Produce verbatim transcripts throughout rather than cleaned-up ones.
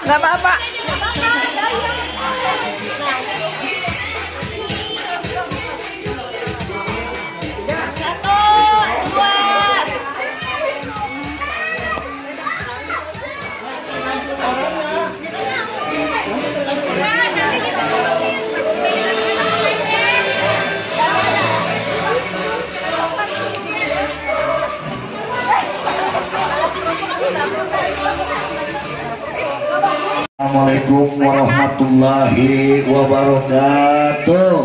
Nggak apa-apa. Assalamualaikum warahmatullahi wabarakatuh.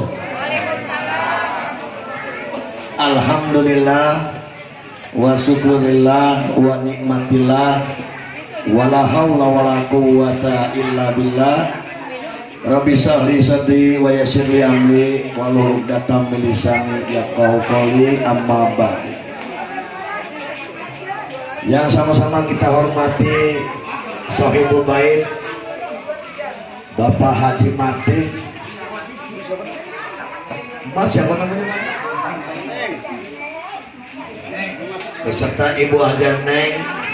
Alhamdulillah wa syukurillah wa nikmatillah wa la haula wa la quwwata illa billah. Rabbi shrah sadri wa yassir li amri wa hlul 'uqdatam min lisani yafqahu qawli, amma ba'd. Yang sama-sama kita hormati Shahibul Bait Bapak Haji Matik, Mas siapa namanya? Beserta Ibu Haja Neng,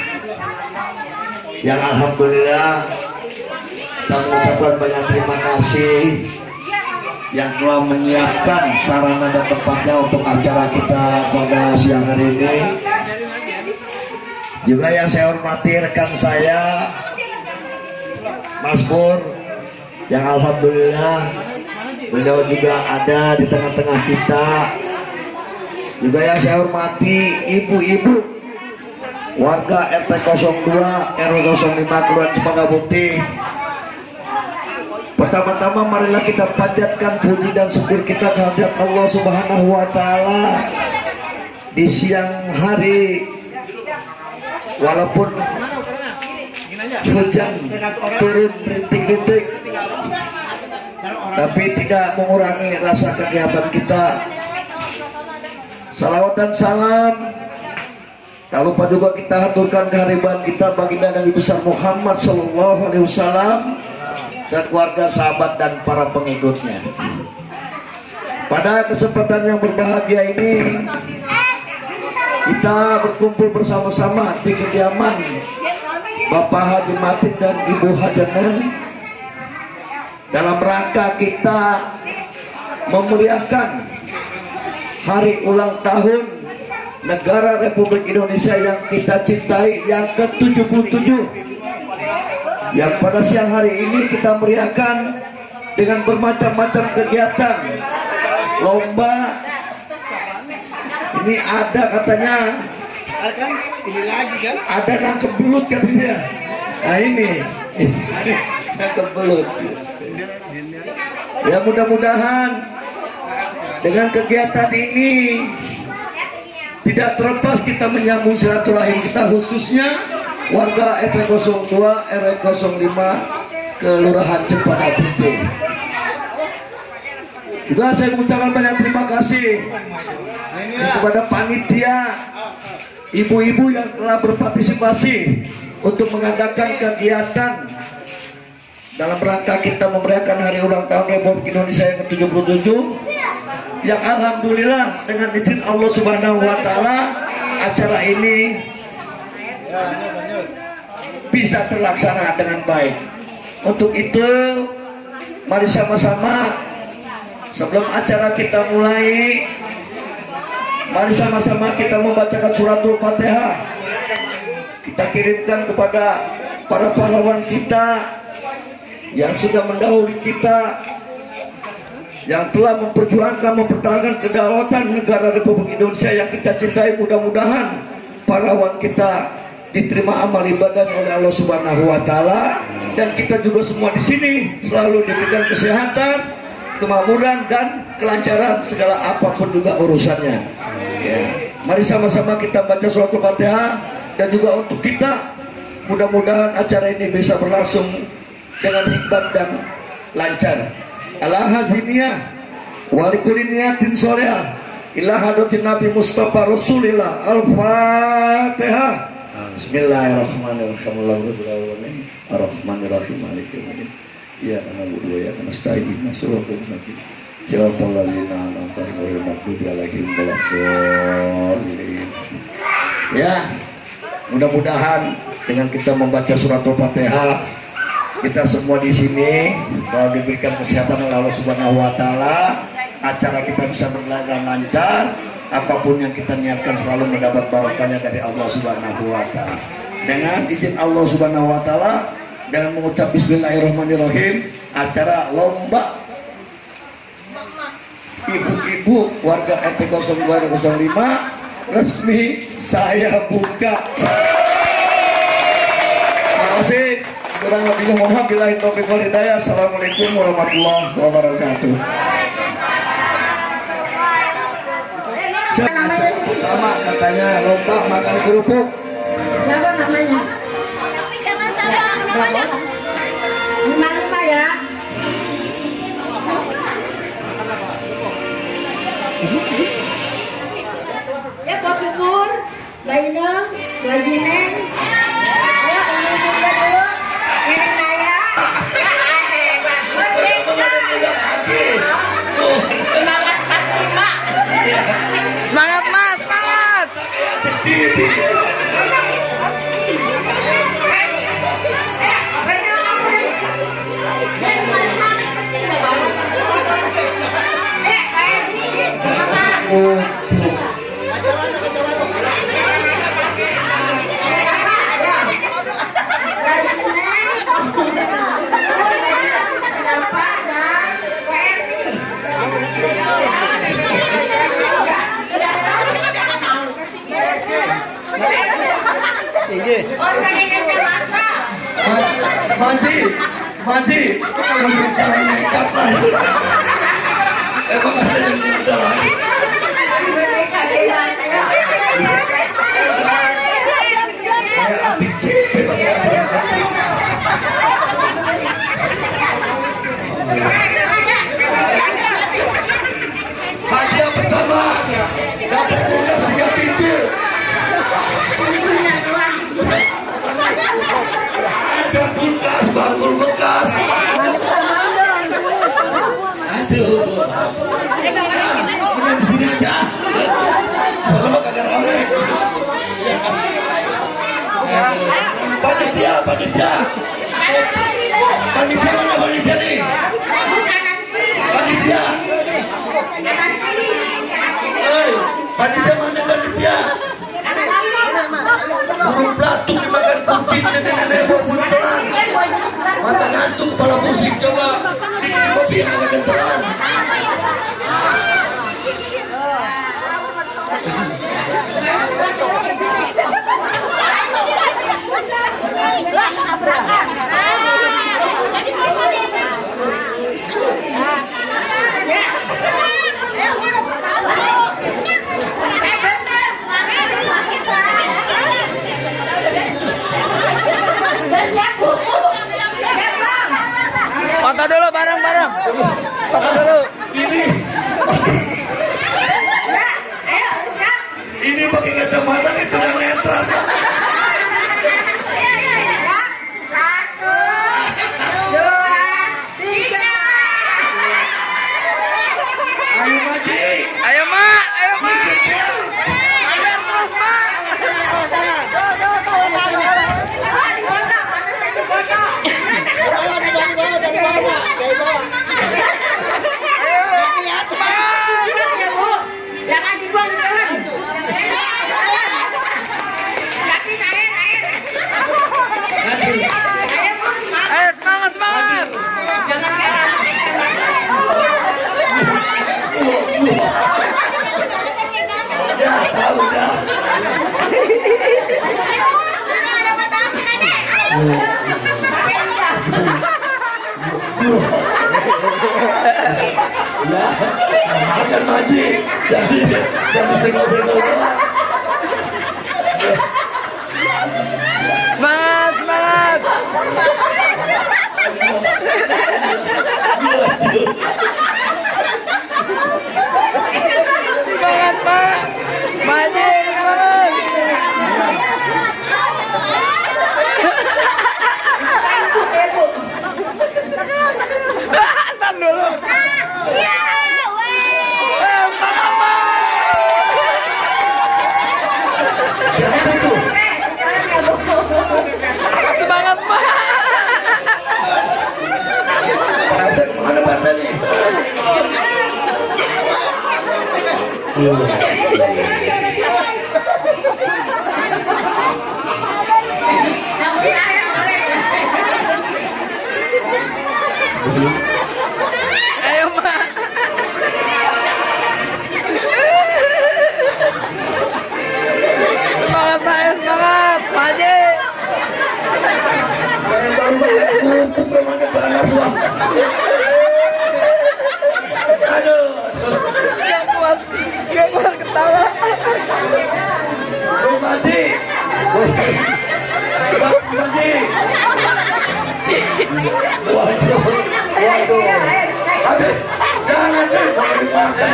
yang alhamdulillah kita mengucapkan banyak terima kasih yang telah menyiapkan sarana dan tempatnya untuk acara kita pada siang hari ini. Juga yang saya hormati rekan saya Mas Pur, yang alhamdulillah beliau juga ada di tengah-tengah kita. Juga yang saya hormati ibu-ibu warga R T nol dua R W nol lima Kelurahan Cempaka Putih. Pertama-tama marilah kita panjatkan puji dan syukur kita kehadirat Allah Subhanahu wa taala di siang hari. Walaupun hujan turun rintik-rintik, tapi tidak mengurangi rasa kegiatan kita. Salawat dan salam tak lupa juga kita aturkan kehadiran kita baginda Nabi besar Muhammad Sallallahu Alaihi Wasallam, keluarga, sahabat dan para pengikutnya. Pada kesempatan yang berbahagia ini kita berkumpul bersama-sama di kediaman Bapak Haji Matik dan Ibu Haja Neng dalam rangka kita memuliakan hari ulang tahun negara Republik Indonesia yang kita cintai yang ke tujuh puluh tujuh, yang pada siang hari ini kita meriahkan dengan bermacam-macam kegiatan lomba. Ini ada katanya, kan ini lagi kan, ada nangkep belut katanya. Nah ini, nangkep belut. Ya mudah-mudahan dengan kegiatan ini tidak terlepas kita menyambung silaturahim kita, khususnya warga R T nol dua R W nol lima Kelurahan Cempaka Putih. Juga saya mengucapkan banyak terima kasih kepada panitia, ibu-ibu yang telah berpartisipasi untuk mengadakan kegiatan dalam rangka kita memeriahkan hari ulang tahun Republik Indonesia yang ke tujuh puluh tujuh, yang alhamdulillah dengan izin Allah Subhanahu wa taala acara ini bisa terlaksana dengan baik. Untuk itu mari sama-sama sebelum acara kita mulai, mari sama-sama kita membacakan suratul Fatihah. Kita kirimkan kepada para pahlawan kita yang sudah mendahului kita, yang telah memperjuangkan, mempertahankan kedaulatan negara Republik Indonesia yang kita cintai. Mudah-mudahan pahlawan kita diterima amal ibadahnya oleh Allah Subhanahu wa taala, dan kita juga semua di sini selalu diberikan kesehatan, kemakmuran dan kelancaran segala apapun juga urusannya. Ya. Mari sama-sama kita baca surat Al-Fatihah, dan juga untuk kita mudah-mudahan acara ini bisa berlangsung dengan hikmat dan lancar. Ala haziniyah walikulinniyatin sholihah ila hadratin Nabi Mustafa Rasulillah. Al-Fatihah. Bismillahirrahmanirrahim. Ar-Rahmanirrahim. Maliki yaumiddin. Ya na'budu wa iyyaka nasta'in. Ihdinas siratal mustaqim. Siratal ladzina an'amta 'alaihim ghairil maghdubi 'alaihim waladdallin. Ya, mudah-mudahan dengan kita membaca surat Al-Fatihah kita semua di sini selalu diberikan kesehatan oleh Allah Subhanahu wa taala. Acara kita bisa berjalan lancar, apapun yang kita niatkan selalu mendapat barokahnya dari Allah Subhanahu wa taala. Dengan izin Allah Subhanahu wa taala, dengan mengucap bismillahirrahmanirrahim, acara lomba ibu-ibu warga R T nol dua nol lima resmi saya buka. Terima kasih. Kurang lebihnya mohon maaf, billahi taufiq wal hidayah. Assalamualaikum warahmatullahi wabarakatuh. Pertama katanya lomba makan kerupuk. Siapa namanya? namanya. Lima lima ya. Ya kau syukur, Mbak Ineng, Mbak Jineng. Ya ini juga dulu. Ini Naya. Semangat Fatima. Semangat Mas, semangat. Oh. Manji, Manji, jangan nekat lah. Emang ada yang muda lagi. Saya habis cipet. Hadiah pertama dapat kulkas tiga pintu. Ada kulkas bakul bekas. Aduh, ini di sini aja. Soalnya kagak rame. Panitia, panitia. Panitia mana panitia nih? Panitia. Hei, panitia mana panitia? Burung pelatuk dimakan kucing, nenek-nenek berbunyi pelan. Mata ngantuk, kepala pusing, coba bikin kopi yang agak kentelan. Foto dulu bareng-bareng. Foto dulu. Ini ini pakai kacamata itu yang netral. Satu, dua, tiga. Ayo Maji. Ayo Mak, ayo Mak. Ambil terus Mak. Jangan dibuang di dalam. Yakin air, air. Ayo semangat, semangat. Jangan kalah. Udah, tahu dah. Ya, makan Maji. Jadi, jadi senggol-senggol doang. Semangat, semangat. Semangat Pak. Maju, semangat. Tahan dulu. Siapa itu? Semangat Pak. Ayo mak. Semangat Pak, semangat Pak Haji. Kayak baru banget untuk permainan panas wah. Aduh. Gak kuat, gak kuat ketawa. Bang Haji. Bang Haji. Waduh. Waduh. Aduh. Jangan deh. Boleh dimakan.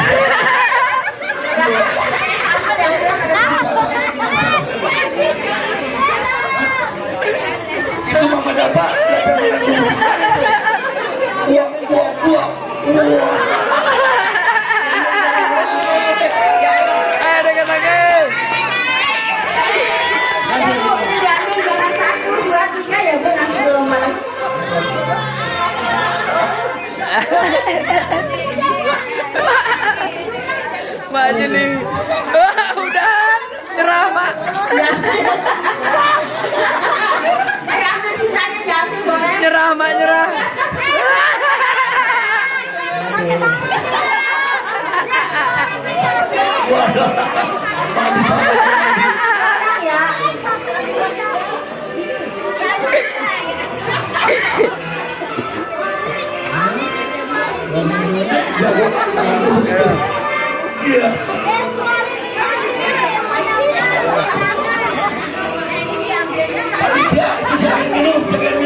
Itu mama dapat. Wah, wah, wah, wah. Ayo dekat lagi. Jangan satu, dua, tiga ya benar belum malam. Mak aja nih. Wah, udah nyerah mak. Ayo ambil sisanya diambil boleh. Nyerah mak, nyerah. Waduh. Sekarang ya. Iya. Panitia, bisa minum, jangan